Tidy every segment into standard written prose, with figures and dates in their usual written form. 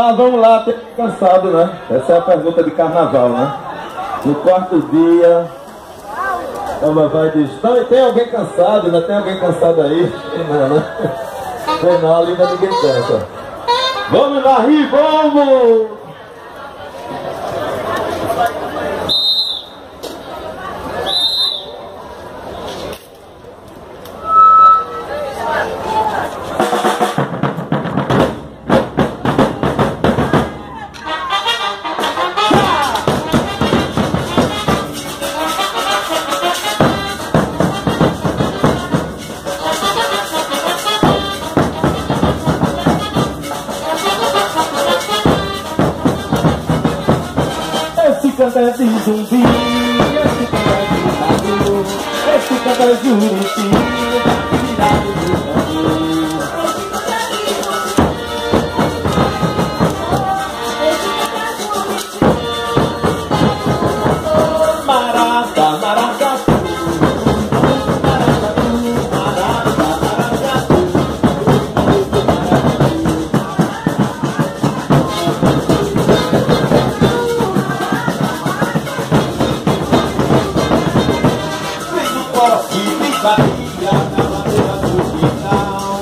vamos lá, tem cansado, né? Essa é a pergunta de carnaval, né? No quarto dia, a vai diz, tem alguém cansado, né? Tem alguém cansado aí? Não, né? Tem não, ali ainda ninguém cansa. Vamos lá, rir, vamos! Canta de zumbi, esse canta de rato, esse canta de juruti, virado do tambor. Marata, maracatu, maracatu, marata, maracatu, batia na madeira do quintal.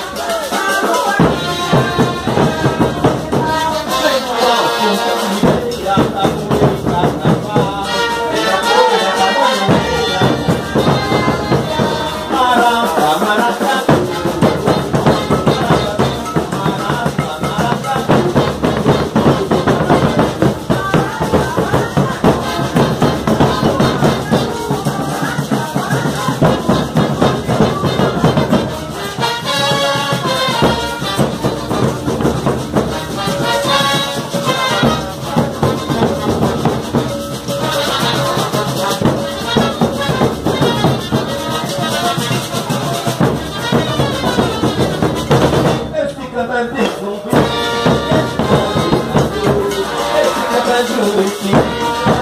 Vem no alto, campeira, tabuleiro, carnaval. Vem a folha da banheira. Marata, maracatu. Marata, maracatu. Esse canta de zumbi, esse canta de noite.